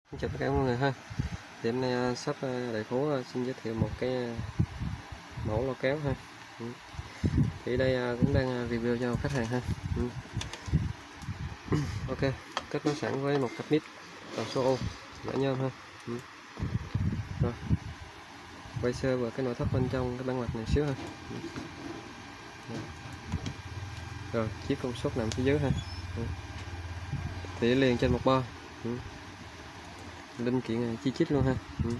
Chào tất cả mọi người ha. Thì hôm nay sắp đại phú xin giới thiệu một cái mẫu loa kéo ha. Thì đây cũng đang review cho khách hàng ha. Ok, kết nối sẵn với một cặp mic toàn số ô mã nhôm ha. Rồi, quay sơ vào cái nội thất bên trong cái bản mặt này xíu ha. Rồi, chiếc công suất nằm phía dưới ha. Thì liền trên một bo. Linh kiện chi chít luôn ha.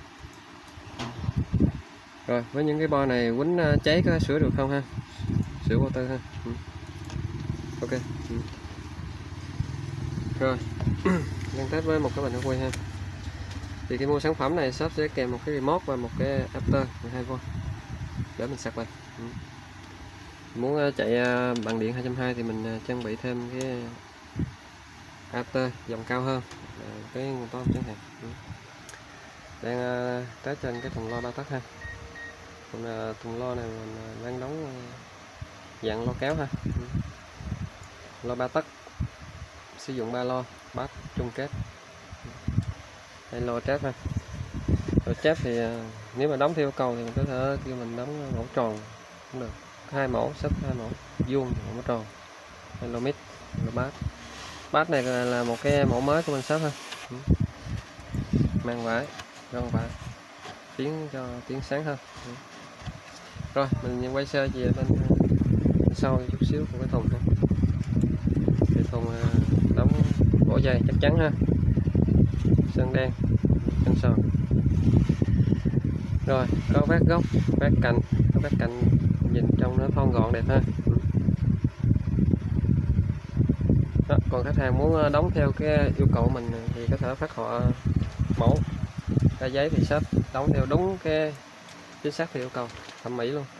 Rồi với những cái bo này quýnh cháy có sửa được không ha, sửa motor ha. Ok. Rồi đang test với một cái bình ắc quy ha. Thì cái mua sản phẩm này shop sẽ kèm một cái remote và một cái adapter 12V để mình sạc vào. Muốn chạy bằng điện 220 thì mình trang bị thêm cái adapter dòng cao hơn, cái nguồn to chẳng hạn. Đang test trên cái thùng loa 3 tấc ha. Còn thùng loa này mình đang đóng dạng loa kéo ha. Loa 3 tấc sử dụng 3 loa bass chung kết. Đây loa trap ha. Loa trap thì nếu mà đóng theo yêu cầu thì mình có thể kêu mình đóng mẫu tròn cũng được, 2 mẫu, sắp 2 mẫu vuông, mẫu tròn. Đây loa mid, loa bass. Bass này là một cái mẫu mới của mình shop ha. Mang vải, găng vải, tiếng cho tiếng sáng hơn. Rồi mình quay sơ về bên sau chút xíu của cái thùng ha. Thì thùng đóng gỗ dày chắc chắn ha, sơn đen, chân sòn. Rồi có vát gốc, vát cạnh, có vát cạnh nhìn trong nó thon gọn đẹp ha. Đó, còn khách hàng muốn đóng theo cái yêu cầu của mình thì có thể phát họa mẫu ra giấy thì shop đóng theo đúng cái chính xác theo yêu cầu, thẩm mỹ luôn.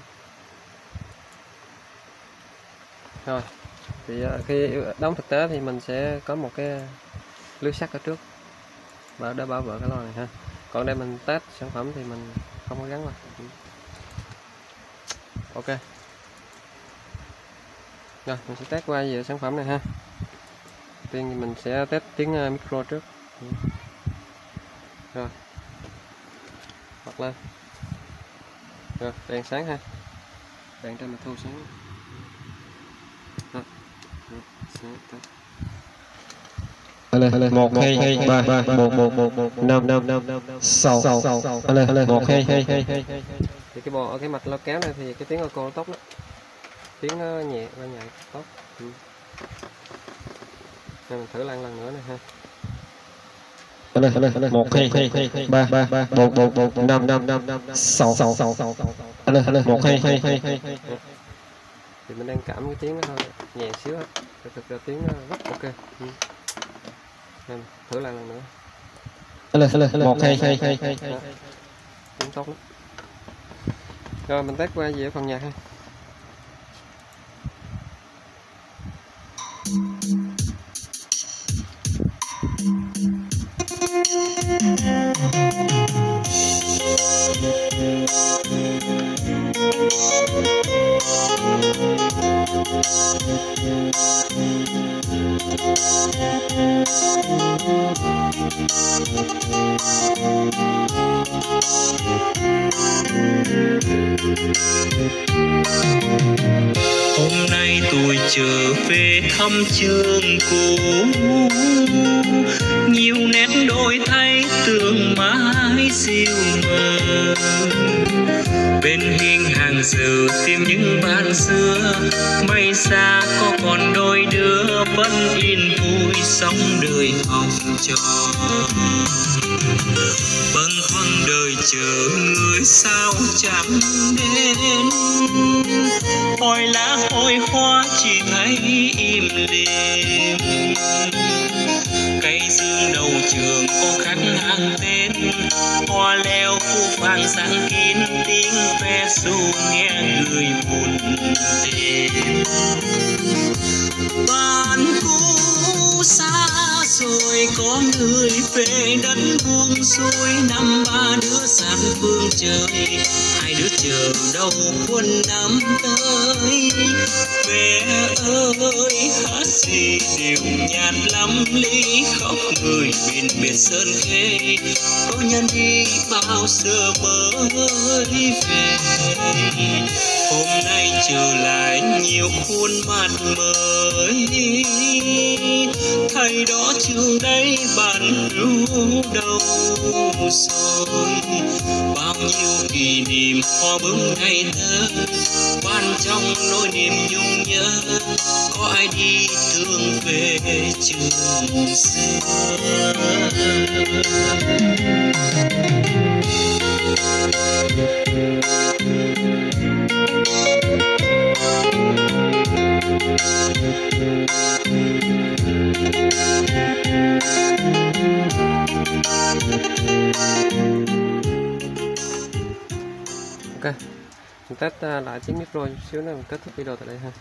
Rồi thì khi đóng thực tế thì mình sẽ có một cái lưới sắt ở trước để bảo vệ cái loa này ha. Còn đây mình test sản phẩm thì mình không có gắn vào. Ok, rồi mình sẽ test qua về sản phẩm này ha. Tiên thì mình sẽ test tiếng micro trước. Rồi bật lên. Rồi đèn sáng ha, đèn trên mặt thu sáng. Đó. Lên 1 2 3 1 5 6 lên 1 2 thì cái bộ ở cái mặt loa kéo này thì cái tiếng echo tốt đó, tiếng nó nhẹ và nhạy tốt. Nên mình thử lần nữa này ha. lên 1 2 3 4 5 6 lên 1 2 thì mình đang cảm cái tiếng nó thôi nhẹ xíu á, thực ra tiếng nó rất ok. Nên thử lần nữa. lên 1 2 Tiếng tốt lắm. Rồi mình test qua về phần nhạc ha. Hôm nay tôi trở về thăm trường cũ, nhiều nét đổi thay tương mãi dịu mờ. Bên hiên hàng giờ tìm những bạn xưa, may ra có còn đôi đứa vẫn yên vui sống đời học trò. Bâng khuâng đời chờ người sao chẳng đến, hỏi lá hỏi hoa chỉ thấy im lìm. Cây dương đầu trường có khắc hàng tên, hoa leo phủ vàng sáng kín tiếng ve ru nghe người buồn đêm. Bạn cũ xa rồi nay có người về đất buông xuôi, năm ba đứa sát phương trời, hai đứa chờ đâu quân năm tới. Mẹ ơi hát gì đều nhạt lắm, ly khóc người biển biệt sơn khê, có nhân đi bao giờ mới về. Hôm nay trở lại nhiều khuôn mặt mới, thầy đó trường đây bạn lưu đâu rồi. Bao nhiêu kỷ niệm hoa bướm ngày thơ, quan trong nỗi niềm nhung nhớ, có ai đi thương về trường xưa. Ok, mình test lại chiếc micro chút xíu nữa, mình kết thúc video tại đây ha.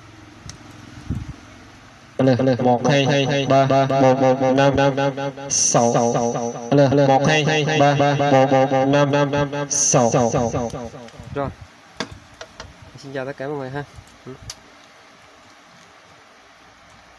1 2 3 1 1 1 5 5 5 6 1 2 3 1 1 1 5 5 5 6. Rồi, xin chào tất cả mọi người ha.